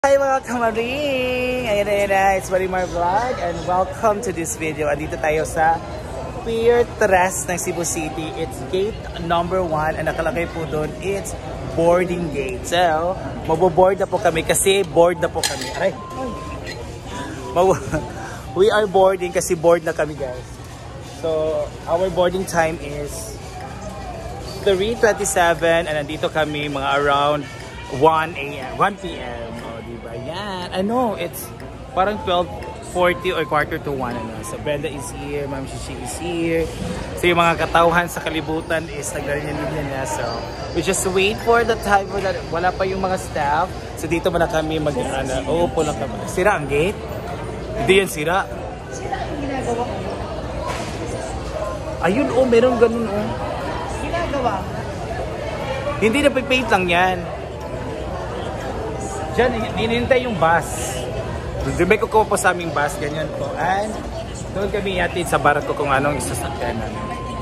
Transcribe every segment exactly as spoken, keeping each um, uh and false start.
Hi mga kamaring! Ayan na, ayan na, it's Marimar Vlog and welcome to this video. Andito tayo sa Pier tres ng Cebu City. It's gate number one and nakalagay po doon, it's boarding gate. So, maboboard na po kami kasi board na po kami. Aray! We are boarding kasi board na kami, guys. So, our boarding time is three twenty-seven and nandito kami mga around one A M one P M Diba? Yan. Ano, it's parang twelve forty or quarter to one. Ano. So, Brenda is here, Ma'am Shishi is here. So, yung mga katauhan sa kalibutan is naglalinigan niya. So, we just wait for the time for that. Wala pa yung mga staff. So, dito muna kami mag- ano, uupo lang kami. Sira ang gate? Hindi yan sira. Sira ang ginagawa ko. Ayun, oh, meron ganun, oh. Ginagawa. Hindi na paint lang yan. Diyan, ninintay yung bus. May kukuha po sa aming bus, ganyan po. And doon kami yatid sa barko kung anong isasakyan namin.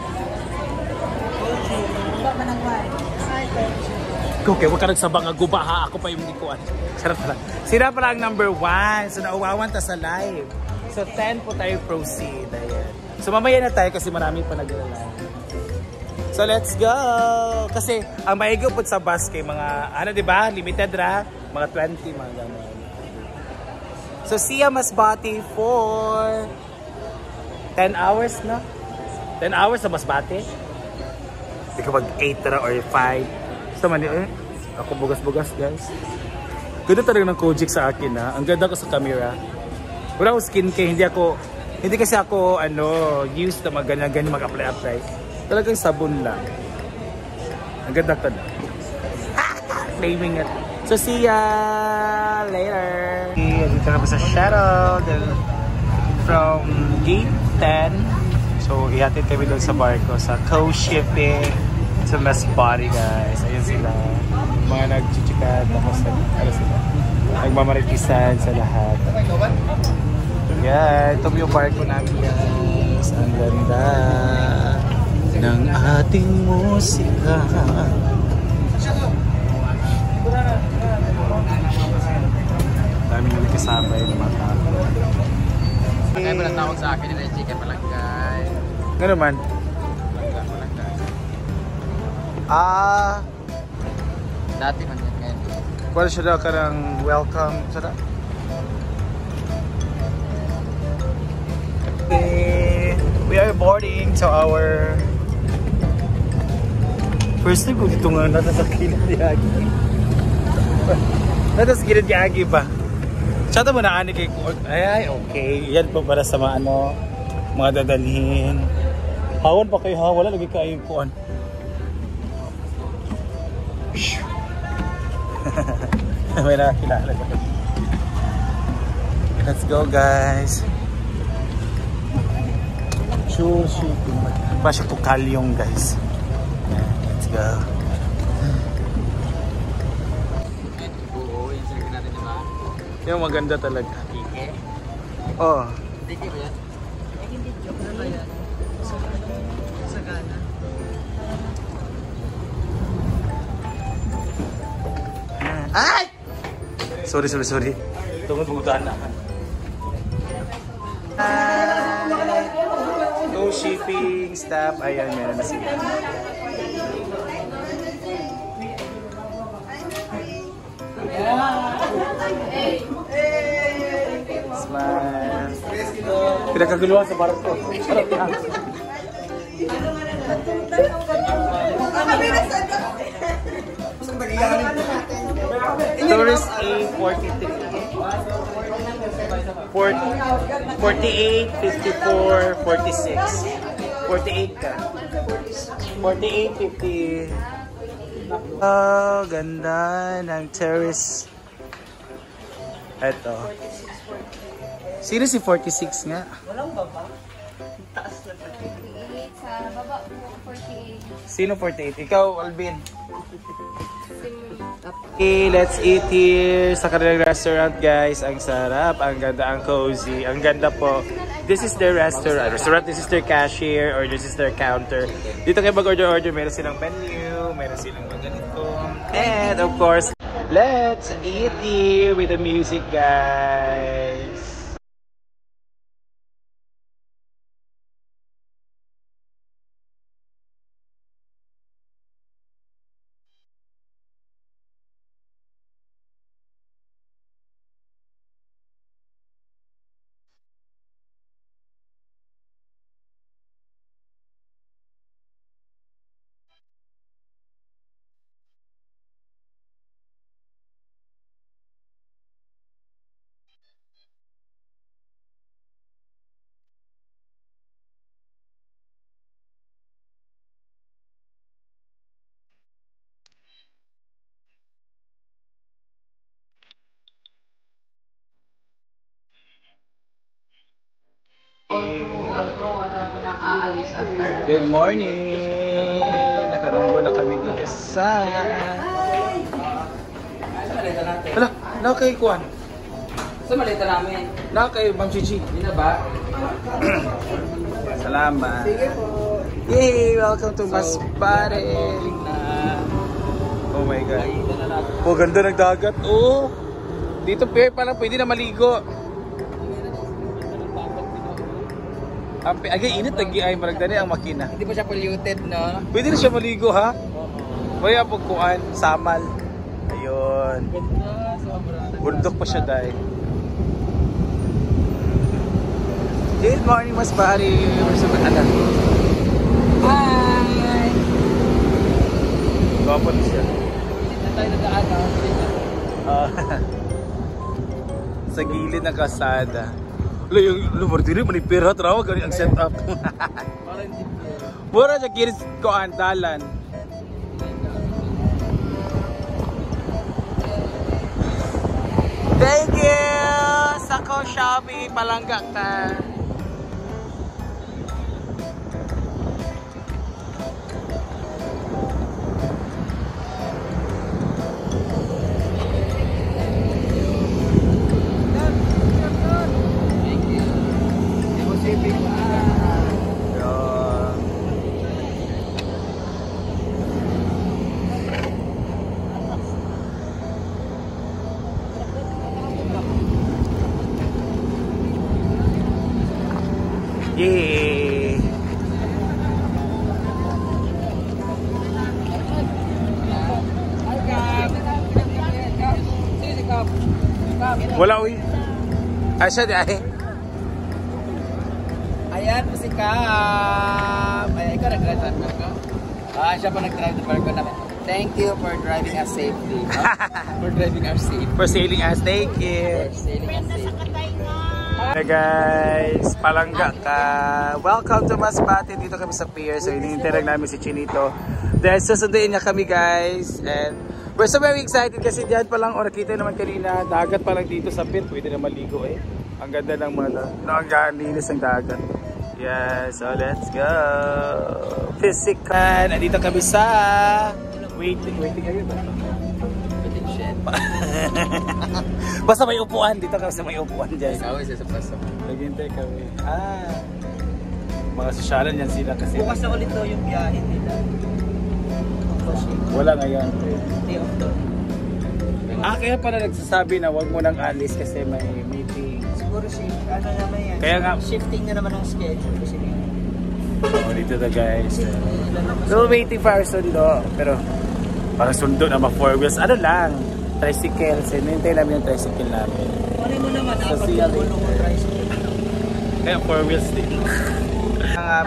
Okay, huwag ka nagsabang nga guba ha. Ako pa yung likuan. Sarap pala. Sira pala ang number one. So nauwawan ta sa live. So ten po tayo proceed. Ayan. So mamaya na tayo kasi marami pa naglalala. So let's go! Kasi ang maigo po sa bus kay mga, ano diba, limited ra, mga twenty, mga gano'n. So siya Masbate for ten hours na? ten hours sa Masbate? Hindi ka mag eight ra or five. Basta man eh, ako bugas-bugas guys. Ganda talaga ng Kojic sa akin ha. Ang ganda ko sa camera. Wala akong skincare, hindi ako, hindi kasi ako ano, used na mag ganyan-ganyan mag-apply-apply. Talagang sabon lang. Ang ganda ka na. Claiming it. So, see ya later. Dito na po sa shuttle. From gate ten. So, ihatid kami doon sa barko. Sa co-shipping. Sa Masbate, guys. Ayun sila. Mga nag-chichikan. Tapos, ano sila? Nagmamaritisan sa lahat. Yeah, ito yung barko namin, guys. Ang ganda ng ating musika. Daming yung kasabay ng mga tao. Kaya mo natawag sa akin nila yung chicken palagay. Nga naman? Palagay, palagay. Ah, Dati man yan ngayon. wala siya daw ka ng welcome. Sada? Okay, we are boarding to our first time ko dito nga natasakilid ni Agi. Natasakilid ni Agi ba? Tsata mo na ani kay Court. Ay, ay, okay. Yan po para sa mga ano, mga dadalhin. Hawan pa kayo ha? Wala lagi kayo kuan. May nakakilala ka. Let's go guys. Sure shipping. Pa siya po kalyong guys. Let's go. Oo, yung sinabi natin diba? Yung maganda talaga. Tike? Oh. Tike ba yan? Ay, hindi joke na ba yan? Sa Ghana. Ay! Sorry, sorry, sorry. Tungod bugutan na. No shipping staff. Ayan, meron na sila. Smile. Pinakaguluhan sa barko. Sarap lang. Tourist A forty-three. forty-eight, fifty-four, forty-six. forty-eight ka. forty-eight, fifty. Oh, ganda ng terrace. Eto. Sino si forty-six nga? Walang baba. Taas na pa. Sa baba, forty-eight. Sino forty-eight? Ikaw, Alvin. Okay, let's eat here sa kanilang restaurant, guys. Ang sarap, ang ganda, ang cozy. Ang ganda po. This is their restaurant. Restaurant, this is their cashier or this is their counter. Dito kayo mag-order-order. Meron silang menu, meron silang mga ganito. And of course, Let's eat here with the music, guys. Good morning! Nakarunggo na kami dito sa... Hala, na kay Kuan. Sa malita namin. Na kay Ma'am Chichi. Hindi na ba? Salamat. Sige po. Yay! Welcome to Mas Pare. Oh my God. Oh, ganda ng dagat. Oh! Dito pair pa lang pwede na maligo. Agay init lagi ay maragdani ang makina. Hindi pa siya polluted, no? Pwede na siya maligo, ha? Kaya po kuan, samal. Ayun. Bundok pa siya dahil. Good morning, Mas Pare. Where's the anak? Hi! Gwapo na siya. Dito tayo nagdaan, no? Ah, sa gilid ng kasada. Wala yung lumar diri, manipira, trawa, gani ang setup. Mura siya kiris ko ang dalan. Thank you! Sako Shopee, palangga ka. Yay! Wala uy. Asya di ay. Ayan po si Cap. Ay, ikaw nag-drive ng car ko? Ah, siya pa nag-drive ng car ko namin. Thank you for driving us safely. No? For driving us safe. For sailing us, thank you. For sailing us safely. Hey guys, palangga ka. Welcome to Masbate. Dito kami sa pier. So hinihintay lang namin si Chinito. Dahil susunduin niya kami guys. And we're so very excited kasi diyan pa lang o nakita naman kanina. Dagat pa lang dito sa pier. Pwede na maligo eh. Ang ganda ng mga no, ang linis ng dagat. Yeah, so let's go. Physical. Nandito kami sa waiting, waiting kayo ba? Basta may upuan dito kasi may upuan dyan. Ikaw isa sa paso. Naghintay kami. Ah, mga sosyalan yan sila kasi. Bukas na ulit daw yung biyahe nila. Wala ngayon. Day off daw. Ah, kaya pala nagsasabi na wag mo nang alis kasi may meeting. Siguro si ano naman yan. Kaya nga Shifting na naman ang schedule kasi oh, dito na guys. Still waiting for our sundo. Pero parang sundo na ma four wheels. Ano lang? Tricycle. Sinintay namin yung tricycle namin. ano mo naman, Sa apat siya na gulong mo tricycle. Kaya four wheels din. Hi!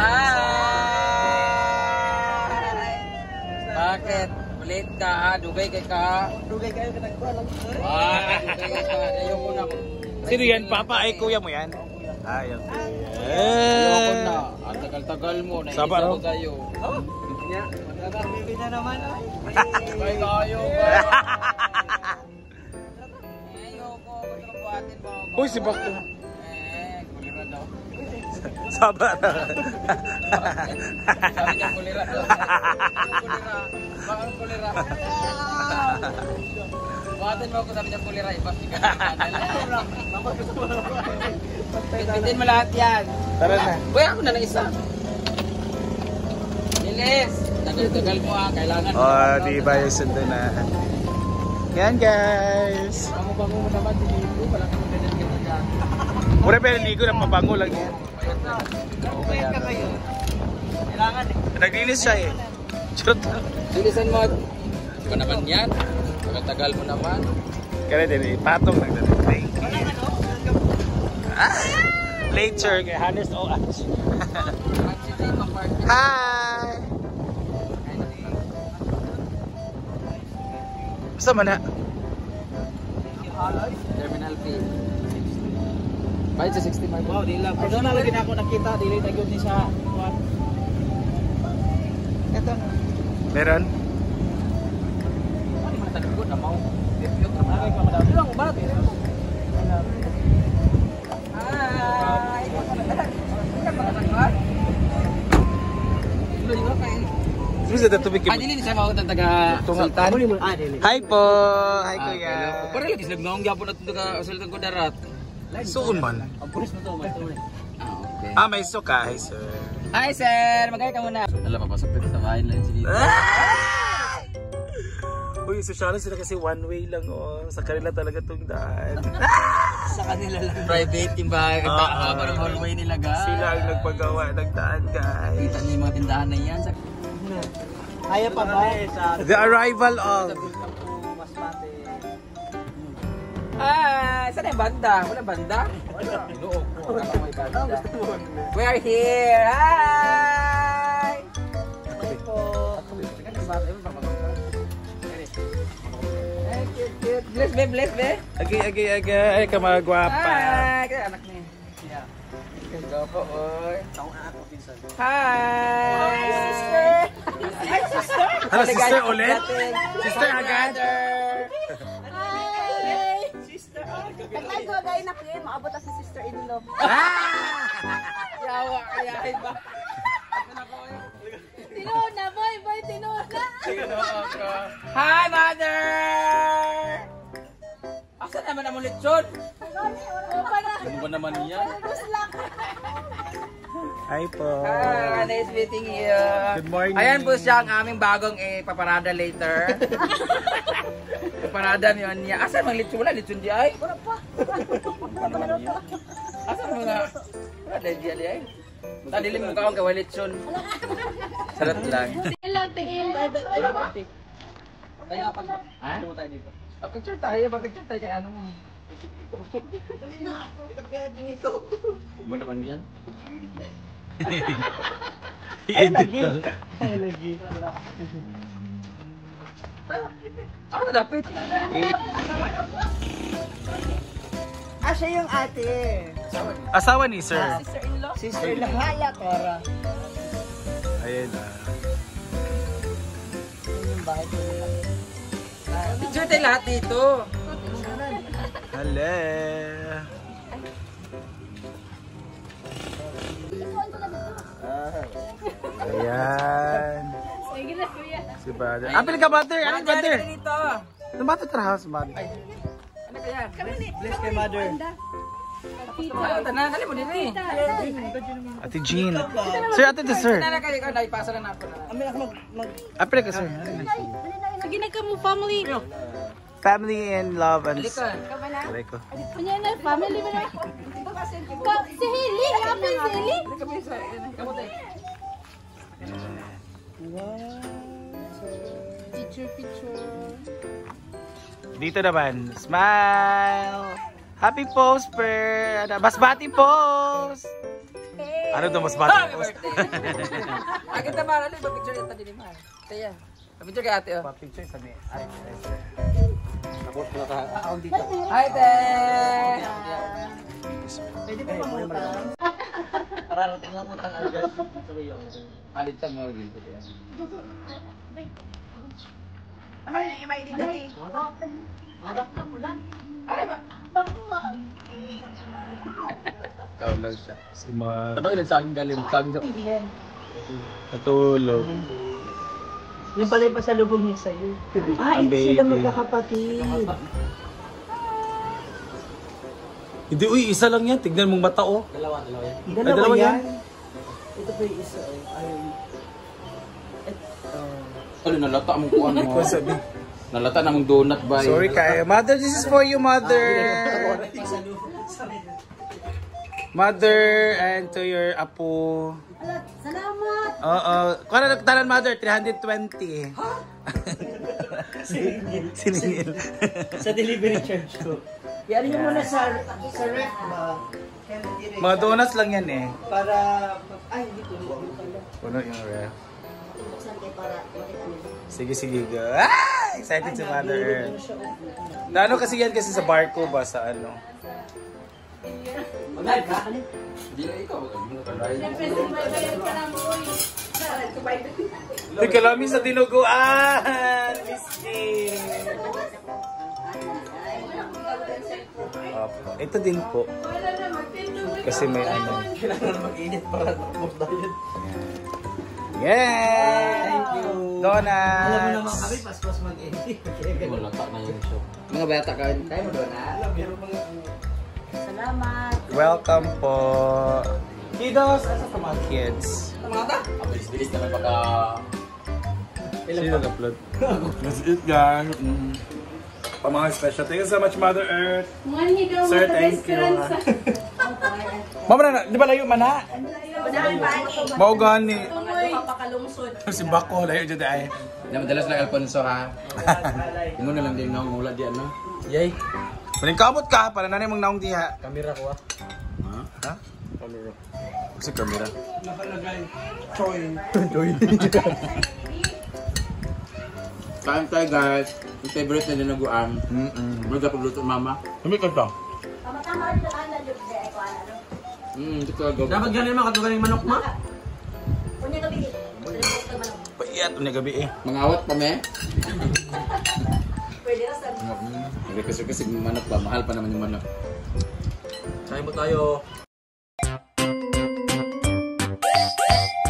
Bakit? Ulit ka ha? Dugay kay ka ha? Dugay kayo ka nagbalang. Ah, dugay kay ka. Ayoko na. Sino yan? Papa? Ay, kuya mo yan? Ah, yan. Ayoko na. Ang tagal-tagal mo. Naisip Saba, no? ko sa'yo. Oh? Yeah. Magkakabibig na naman ay. Ay, ayoko. Ayoko. Magtrabuhatin mo ako. Uy, si Bakto. Eh, kulira daw. Saba na. Sabi niya kulira daw. Kulira. Bakit kulira? Buhatin mo ako, sabi niya kulira. Ibas di ka na. Pintin mo lahat yan. Tara na. Uy, ako na na isa. Bilis. Tagal-tagal mo ha. Kailangan mo. Oh, di ba yung sundo na? Yan guys. Bango-bango mo naman dito. Wala kang ganyan-ganyan dyan. Mura pero ligo lang, mabango lang yan. Kumayat ka kayo. Kailangan eh. Naglinis siya eh. Charot lang. Lilisan mo. Hindi ko naman yan. Pagkatagal mo naman. Kaya din eh, patong lang na. Thank you. Ah! Later kay Hannes O H. Hi! Basta man na? Terminal fee. Bayad sa sixty-five. Wow, di lang. Pero na lagi na ako nakita, dili na yun ni sa one. Ito. Meron? Ano yung talikod na mau? Ay, pamadami lang, ubat. Hi! Gusto na tubig Ah, dili sa mga taga Sultan. Ah, dili. Hi po! Hi kuya! Para lagi sila ngong gyapon at taga Sultan ko darat. Suon man? Ang pulis mo to, may tuloy. Ah, okay. Ah, may suka. Hi sir. Hi sir, magay ka muna. Ala papasok dito sa bahay lang si dito. Uy, sosyal sila kasi one way lang oh. Sa kanila talaga tong daan. Sa kanila lang. Private yung bahay. Ang Ah, haba ng hallway nila guys. Sila ang nagpagawa ng daan guys. Kita niyo yung mga tindahan na yan. Sa... Kaya pa ba eh sa The arrival of... Masbate. Ah, saan yung banda? Wala banda? Wala. Loob ko. Wala may banda. We are here. Hi! Hi po. Bless be, bless be. Agi, agi, agi. Ay, ka mga gwapa. Hi! Kaya anak niya. Yeah. Go po, oy. Taong ako pinsan. Hi! Sister! Hi, sister! Hello, sister ulit? Sister Sister agad? Hi! Sister! Kaya ko gaya na kayo, maabot si sister-in-law. Yawa, kaya ba? Tinood na, boy, boy, tinood na! Hi, mother! Asan naman ang lechon? Opa na! Ano ba naman yan? Gusto lang! Hi po. Ah, nice meeting you. Good morning. Ayan po siya ang aming bagong eh, paparada later. Paparada yun niya. Asan mga lechon? Wala lechon di ay? Wala pa! Asan mga... Wala dahil di ay? Tadili mo kaong kawal lechon. Sarap lang. Ilang tingin! Kaya pag Ha? mo tayo dito. Ah, picture tayo. Pag-picture tayo kay ano mo. Mo naman yan? Ay, lagi. Ay, lagi. Ako na dapat. Ah, siya yung ate. Asawa ni sir. Sister-in-law? Sister lang. Hala, Cora. Ayan na. Yung bahay ko nila. Picture tayo lahat dito. Hello. Ayan. Sige na, kuya. Si Brother. Ah, pili ka butter. Anong butter? Ano dito? Anong butter ka house, butter? Ano kaya? Bless kay mother. Ano, tanan, dali mo din eh. Ate Jean. Sir, ate to sir. Tanan kayo, naipasa na ako na. Amin ako mag... mag Ah, pili ka sir. Sige na ka mo, family. Family and love and... Halika. Aray ko. Kanya na, family mo na. Ka- Si Hili, happy si Hili. Halika po sa... Kamu tayo. Picture, picture. Dito naman. Smile. Happy post, per. Ano, Basbati post. Ano to, Basbati Happy post? birthday! Agad naman, ano yung picture yung tadi ni Mahal? Kaya, picture kay ate oh. Picture sa may. Ay, ay, sir. Hi, te! Pwede ba mamutang? Kararating lang utang agad. Sabi yun. Alit sa mga gildo yan. Ay, may dito eh. Ikaw lang siya. Si Ma. Ano ilan sa akin galing? Sabi sa... Natulog. Yung pala yung pasalubong niya sa'yo. Ah, Ang ito sila baby. magkakapatid. Hindi, uy, isa lang yan. Tignan mong mata, oh. Dalawa, dalawa yan. Dalawa, Ay, dalawa yan. yan. Ito pa yung isa. Oh. Ay, Ano, nalata mo kung ano. Ikaw sabi. Nalata namang donut ba? Sorry kayo. Mother, this is for you, mother. Mother, and to your apo. Salamat. Oo. Kung ano nagtalan, mother? three hundred twenty. Ha? Siningil. Sa delivery charge ko. Yan yung muna sa sa ref ba? Mga donuts lang yan eh. Para ay hindi ko pala. Puno yung ref. Buksan kayo para makita niyo. Sige, sige. Go. Ah! Excited si Mother Earth. Na ano kasi yan kasi sa barko ba sa ano? Mag-live ka? Hindi na ikaw. Siyempre, sumaybayan ka lang, boy. Uy, kalami sa dinuguan! Misty! Opo. Ito din po. Kasi may ano. Kailangan mag-init para tapos diet. Yeah! Thank you. Donuts! Alam mo naman kami, pas-pas mag-edit. Malata na yung show. Mga bata ka, tayo mo doon ha? Alam, meron mga... Salamat. Welcome po. Kiddos, asa sa mga kids? Mga ta? Bilis-bilis naman baka... Sino nag-upload? That's it guys. Mm. Pa mga special. Thank you so much, Mother Earth. Mga higaw Sir, mo sa thank you. esperanza. Mama na, di ba layo man na? Unahan ba? Mao gani. Papakalungsod. Si Bako, layo dyan ay. Hindi madalas lang Alfonso ha. Ino na lang din na mula di ano. Yay. Maling kamot ka, para nanay mong naong diha. Kamera ko ah. Ha? Ha? Kasi kamera. Nakalagay. Choy. Kain tayo guys. Yung favorite na dinaguan. Mm-mm. Mga pagluto mama. Kami ka to. Tama-tama rin ang alam yung ay ko ano. Hmm, ito talaga. Dapat ganun mga katugan yung manok ma? Kunya gabi. Payat, unya gabi eh. Mga awat pa me. Pwede na sa Nagkasig-kasig ng manok ba? Mahal pa naman yung manok. Kain mo tayo.